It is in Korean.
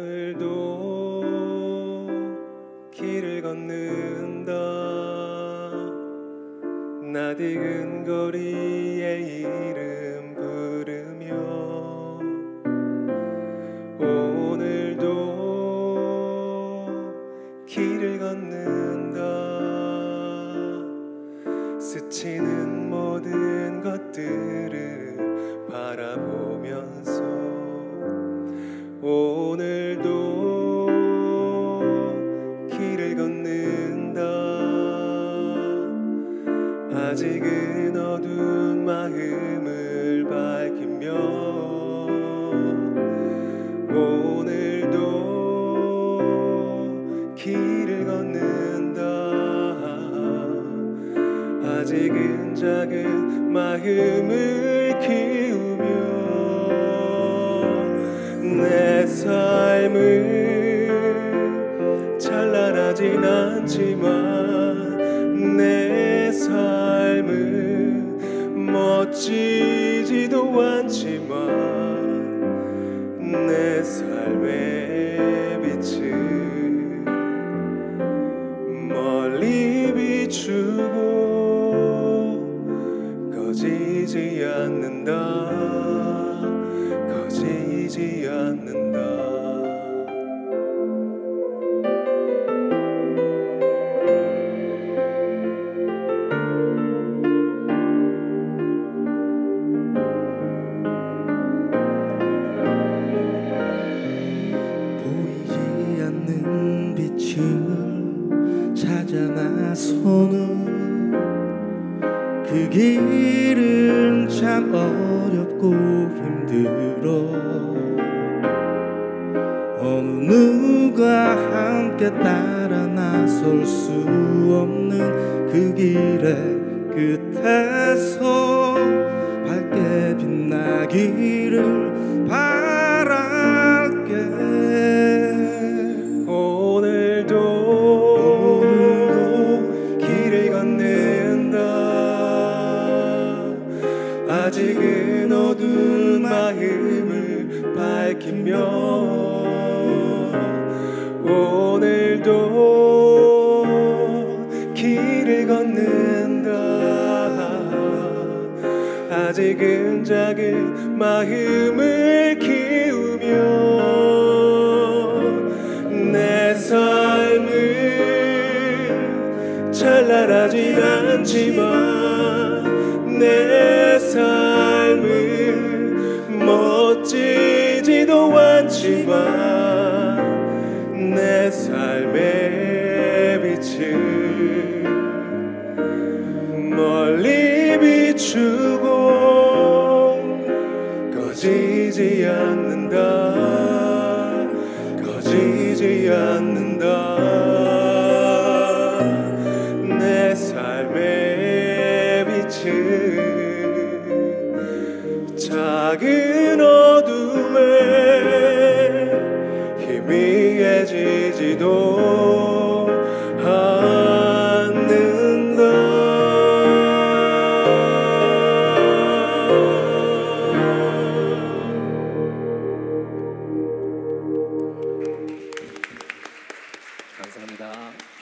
오늘도 길을 걷는다. 낯익은 거리에 이름 부르며 오늘도 길을 걷는다. 스치는 모든 것들을 바라보면서 오늘도 길을 걷는다. 아직은 어두운 마음을 밝히며 오늘도 길을 걷는다. 아직은 작은 마음을 키우며 내 삶은 찬란하진 않지만 내 삶은 멋지지도 않지만 내 삶의 빛은 멀리 비추고 꺼지지 않는다. 꺼지지 않는다. 보이지 않는 빛을 찾아 나서는 그 길은 참 어렵고 힘들어. 어느 누가 함께 따라 나설 수 없는 그 길의 끝에서 밝게 빛나기를 바랄게. 오늘도 길을 걷는다. 아직은 어두운 마음을 밝히며 오늘도 길을 걷는다. 아직은 작은 마음을 키우며 내 삶은 찬란하진 않지만 내 삶은 멋지지도 않지만 내 삶의 빛은 멀리 비추고 꺼지지 않는다. 꺼지지 않는다. 내 삶의 빛은 작은 어둠에 희미해지지도 않는다. 감사합니다.